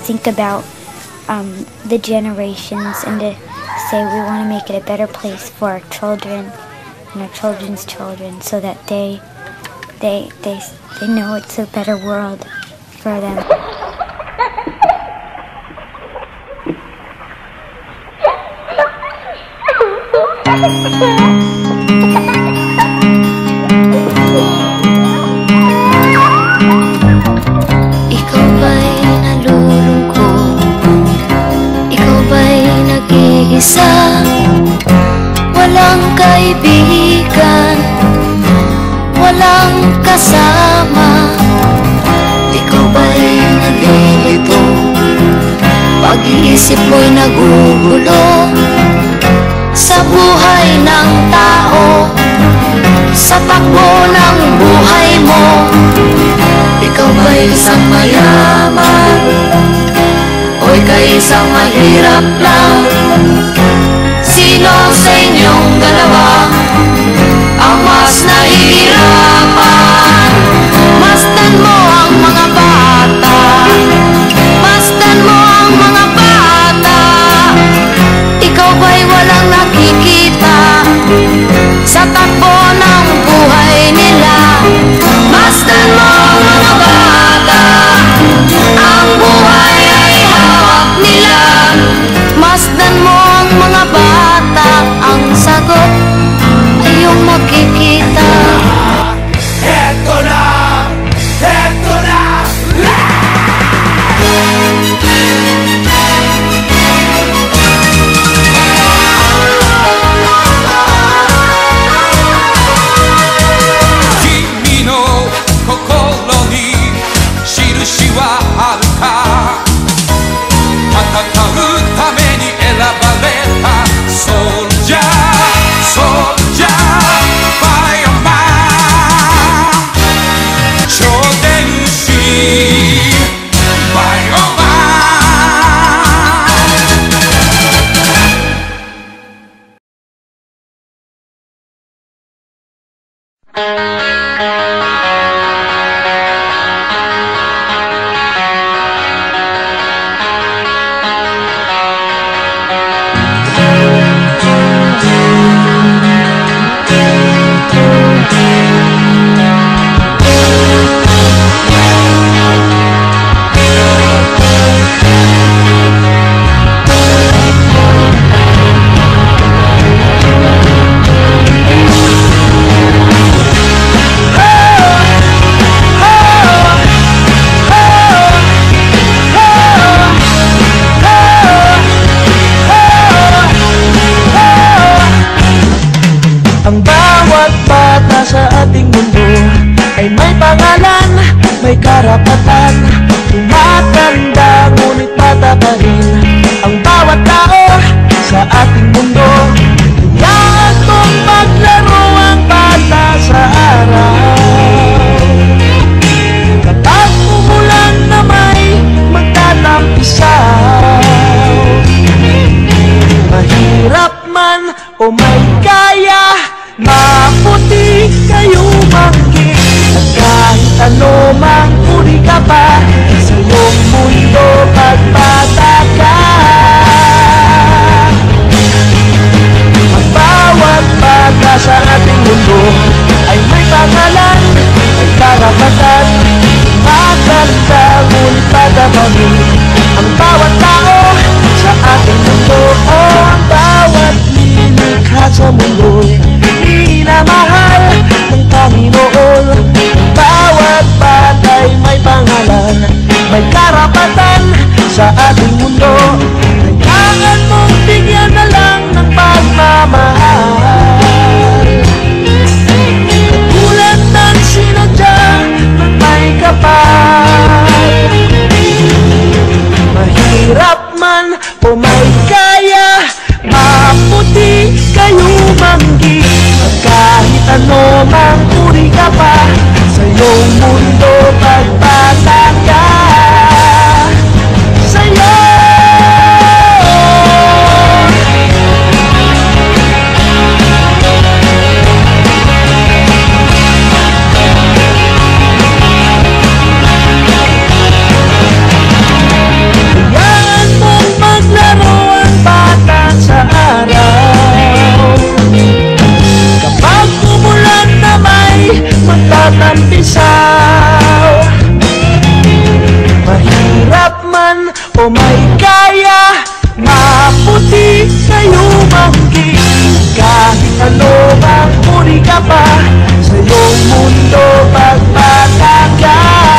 think about the generations and to say we want to make it a better place for our children and our children's children, so that they know it's a better world for them. Ikaw ba'y nalulungkot? Ikaw ba'y nag-iisa? Walang kaibigan, walang kasama. Ikaw ba'y nalilito? Pag-iisip mo'y nagugulo sa buhay ng tao, sa takbo ng buhay mo. Ikaw ba'y isang mayaman o ika'y isang mahirap lang? Sino sa inyong dalawa ang mas nahihirapan? Masdan mo ang mga bata, masdan mo ang mga bata. Ikaw ba'y walang nakikita sa takbo ng buhay nila? Masdan mo ang mga bata, ang buhay ay hawak nila. Masdan mo ang mga bata, ang sagot ay iyong makikita. Eto na! Eto na! Kimi no kokoro ni shirushi wa aru ka? Tatakau tame ni erabareta soldier, soldier, fireman, shodenshi, fireman. Ang bawat bata sa ating mundo ay may pangalan, may karapatan. Tumatanda ngunit bata pa rin ang bawat tao sa ating mundo. Hayaan mong maglaro ang bata sa araw. Kapag umulan na may magtatampisaw, mahirap man o may kaya, maputi kayo manggit. At kahit ano mang uri ka pa sa iyong mundo, pagbata ka. Ang bawat bata sa ating mundo ay may pangalan, may karapatan. Maganda ngunit bata pa rin ang bawat tao sa ating mundo. O ang bawat nilikha sa mundo minamahal ng Panginoon. Bawat batay may pangalan, may karapatan sa ating mundo. Kailangan mong bigyan na lang ng pagmamahal. Katulad ng sinadya ng may kapal. Mahirap man o may kaya, maputi kayo manggit. At kahit ano mang uri ka pa sa iyong mundo, pagbata ka. Sa'yo o may kaya maputi kayo manggi. Kahit ano mang uri ka pa, sa iyong mundo pagbata ka.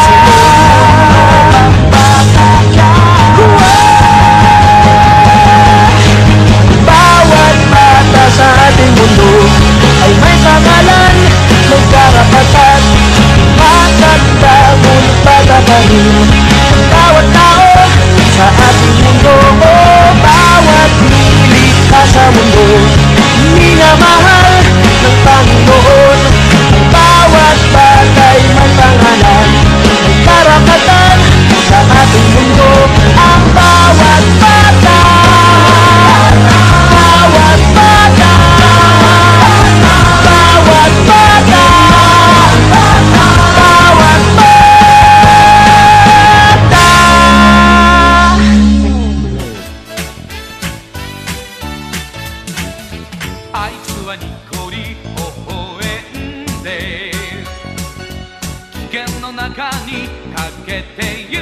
Bawat bata sa ating mundo ay may pangalan, may karapatan. Matanda ngunit bata pa rin bawat tao sa ating mundo. Bawat nilikha sa mundo minamahal ng Panginoon. Ang bawat bata'y may pangalan, may karapatan sa ating mundo. Ang bawat bata, bawat bata, bawat bata, bawat bata. あいつはニコリ微笑んで危険の中にかけてゆ